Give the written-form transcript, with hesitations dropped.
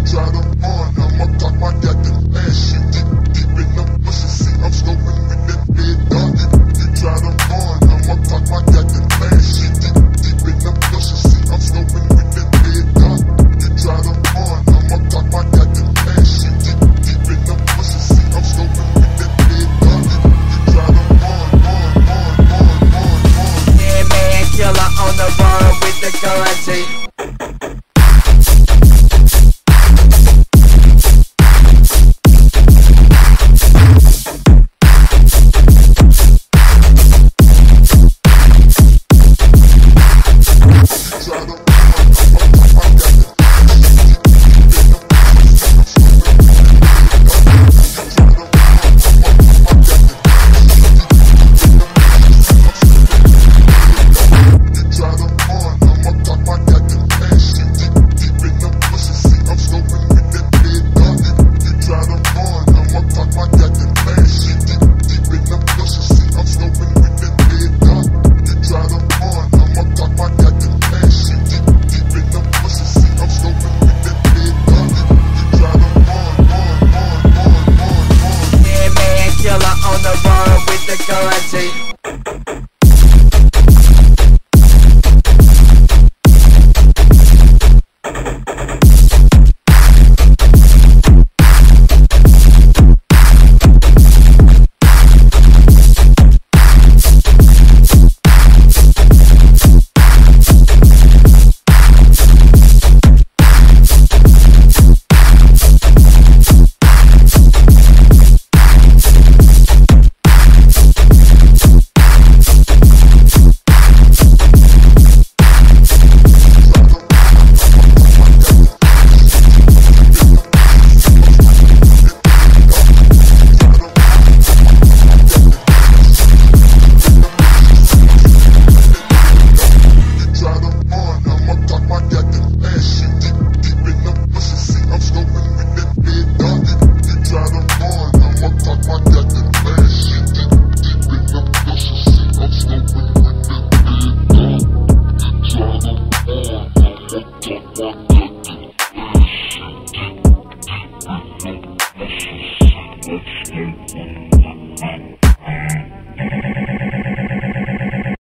try to run, I'ma talk my goddamn ass shit. Deep in the pussy, see I'm scoping with that big dog. You try to run, I'ma talk my goddamn ass shit. Deep in the pussy, see I'm scoping with that big dog. You try to run, I'ma talk my goddamn ass shit. Deep in the pussy, see I'm scoping with that big dog. You try to run. Yeah, man, killer on the run with the gun, G. On the run with the gun, G.